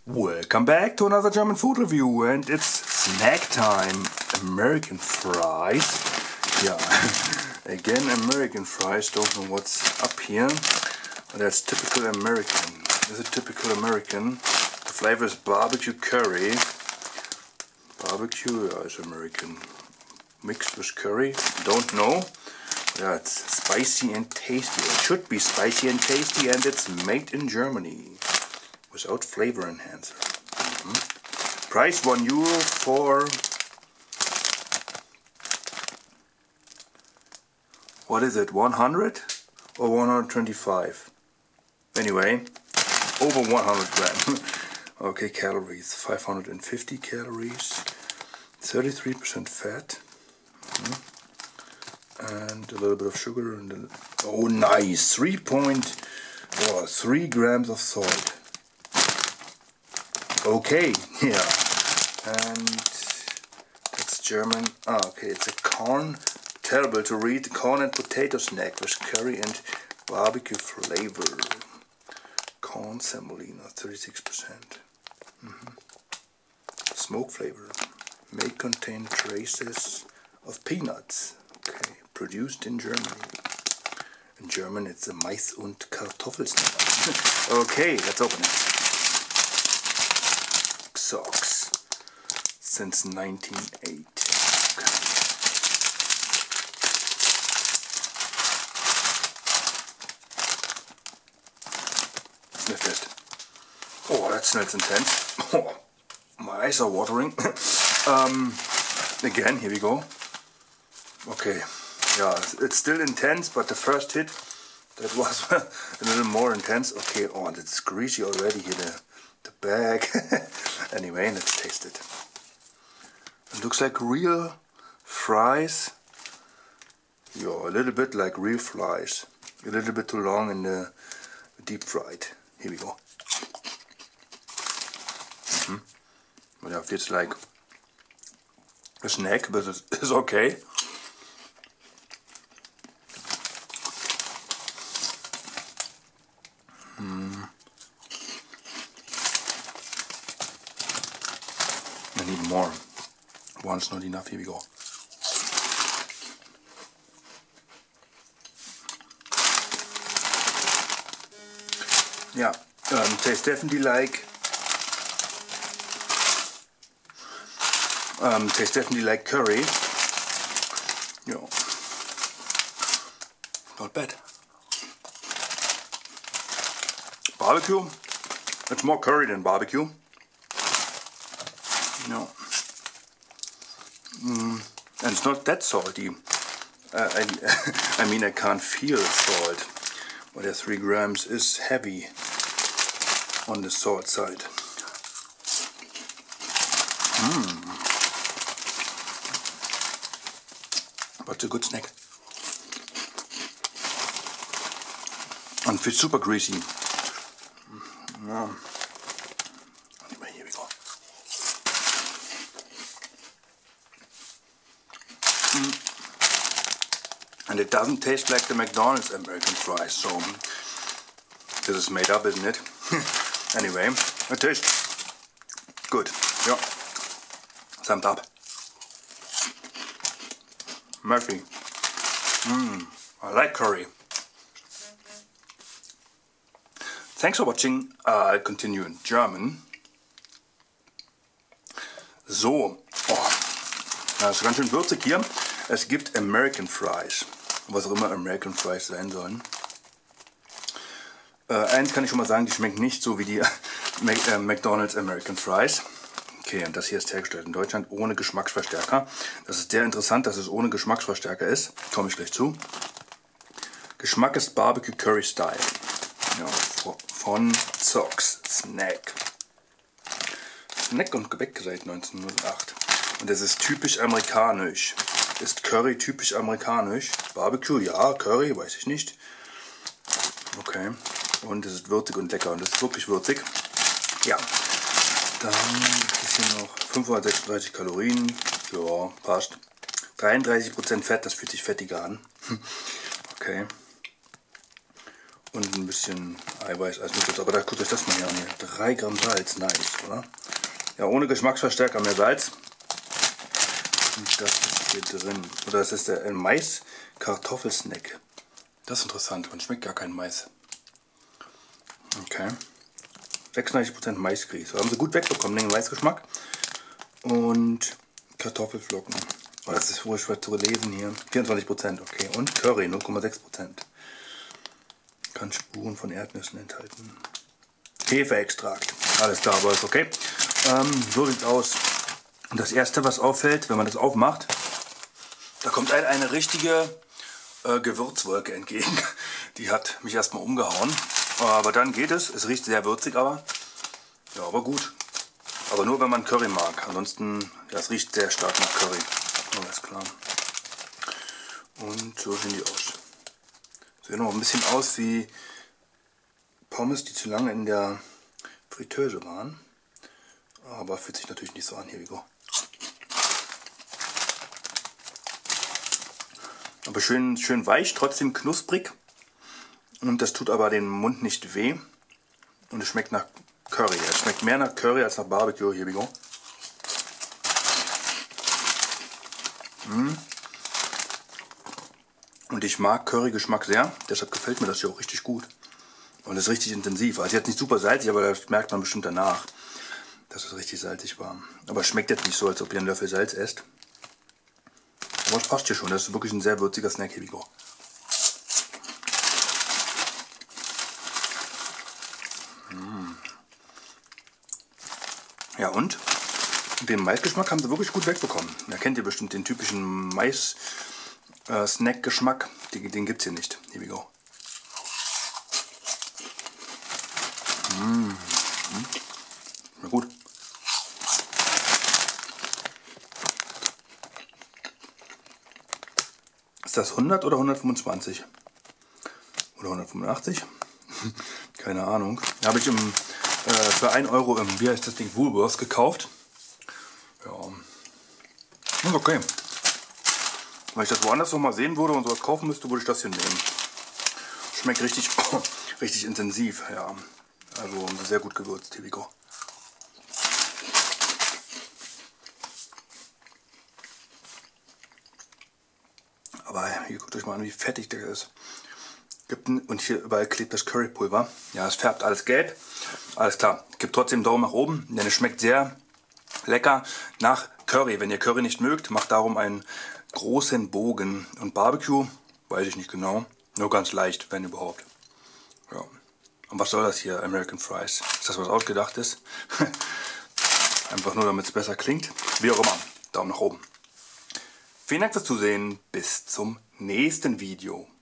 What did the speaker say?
Welcome back to another German food review, and it's snack time. American fries. Yeah, again American fries. Don't know what's up here. But that's typical American. Is it typical American? The flavor is barbecue curry. Barbecue is American. Mixed with curry. Don't know. Yeah, it's spicy and tasty. It should be spicy and tasty, and it's made in Germany. Without flavor enhancer. Price €1 for, what is it, 100 or 125? Anyway, over 100 gram. Okay, calories, 550 calories, 33% fat, and a little bit of sugar, and oh nice, 3 grams of salt. Okay, yeah, and it's German. Okay, it's a corn, terrible to read, corn and potato snack with curry and barbecue flavor. Corn semolina, 36%. Smoke flavor. May contain traces of peanuts. Okay, produced in Germany. In German it's a Mais- und Kartoffelsnack. Okay, let's open it. Socks since 1908. Okay. Sniff it. Oh, that smells intense. Oh, my eyes are watering. Again, here we go. Okay, yeah, it's still intense, but the first hit, that was a little more intense. Okay, oh, and it's greasy already here, the bag. Anyway, let's taste it. It looks like real fries. Yeah, a little bit like real fries. A little bit too long in the deep fried. Here we go. But yeah, it's like a snack, but it's okay. I need more. One's not enough. Here we go. Yeah, tastes definitely like curry. Yeah, not bad. Barbecue. It's more curry than barbecue. No. And it's not that salty. I mean, I can't feel salt. But 3 grams is heavy on the salt side. But it's a good snack. And it's super greasy. Anyway, here we go. And it doesn't taste like the McDonald's American fries, so this is made up, isn't it? Anyway, it tastes good. Yeah. Thumbs up. Murphy. I like curry. Thanks for watching. I'll continue in German. So, das ist ganz schön würzig hier. Es gibt American Fries, was auch immer American Fries sein sollen. Eins kann ich schon mal sagen, die schmecken nicht so wie die McDonald's American Fries. Okay, und das hier ist hergestellt in Deutschland ohne Geschmacksverstärker. Das ist sehr interessant, dass es ohne Geschmacksverstärker ist. Komme ich gleich zu. Geschmack ist Barbecue Curry Style. Ja, von Socks Snack. Snack und Gebäck seit 1908. Und das ist typisch amerikanisch. Ist Curry typisch amerikanisch? Barbecue, ja, Curry, weiß ich nicht. Okay. Und es ist würzig und lecker. Und es ist wirklich würzig. Ja. Dann ist hier noch 536 Kalorien. Ja, passt. 33% Fett, das fühlt sich fettiger an. Okay. Und ein bisschen Eiweiß als Nutzholz. Aber da guckt euch das mal hier an. Hier. 3 Gramm Salz, nice, oder? Ja, ohne Geschmacksverstärker, mehr Salz. Und das ist hier drin. Oder das ist der Mais-Kartoffelsnack. Das ist interessant, man schmeckt gar keinen Mais. Okay. 96% Maisgrieß. Haben sie gut wegbekommen, den Maisgeschmack. Und Kartoffelflocken. Oh, das ist wohl schwer zu lesen hier. 24%, okay. Und Curry, 0,6%. Kann Spuren von Erdnüssen enthalten. Hefeextrakt. Alles klar, aber ist okay. So sieht's aus. Und das erste, was auffällt, wenn man das aufmacht, da kommt eine richtige Gewürzwolke entgegen. Die hat mich erstmal umgehauen. Aber dann geht es. Es riecht sehr würzig, aber ja, aber gut. Aber nur wenn man Curry mag. Ansonsten, ja, es riecht sehr stark nach Curry. Alles klar. Und so sehen die aus. Sehen noch ein bisschen aus wie Pommes, die zu lange in der Fritteuse waren. Aber fühlt sich natürlich nicht so an. Here we go. Aber schön weich, trotzdem knusprig. Und das tut aber den Mund nicht weh. Und es schmeckt nach Curry. Es schmeckt mehr nach Curry als nach Barbecue. Here we go. Und ich mag Curry-Geschmack sehr. Deshalb gefällt mir das hier auch richtig gut. Und es ist richtig intensiv. Also jetzt nicht super salzig, aber das merkt man bestimmt danach, dass es richtig salzig war. Aber es schmeckt jetzt nicht so, als ob ihr einen Löffel Salz esst. Aber es passt hier schon. Das ist wirklich ein sehr würziger Snack. Here we go. Ja, und den Maisgeschmack haben sie wirklich gut wegbekommen. Da kennt ihr bestimmt den typischen Mais-Snack-Geschmack. Den gibt es hier nicht. Here we go. Na gut. Ist das 100 oder 125? Oder 185? Keine Ahnung. Habe ich für 1 Euro im, wie heißt das Ding, Woolworths gekauft. Ja. Okay. Wenn ich das woanders noch mal sehen würde und sowas kaufen müsste, würde ich das hier nehmen. Schmeckt richtig, richtig intensiv. Ja. Also sehr gut gewürzt, here we go. Aber hier guckt euch mal an, wie fettig der ist. Und hier überall klebt das Currypulver. Ja, es färbt alles gelb. Alles klar. Gibt trotzdem einen Daumen nach oben, denn es schmeckt sehr lecker nach Curry. Wenn ihr Curry nicht mögt, macht darum einen großen Bogen. Und Barbecue, weiß ich nicht genau. Nur ganz leicht, wenn überhaupt. Ja. Und was soll das hier? American Fries. Ist das was Ausgedachtes? Einfach nur, damit es besser klingt. Wie auch immer. Daumen nach oben. Vielen Dank fürs Zusehen. Bis zum nächsten Video.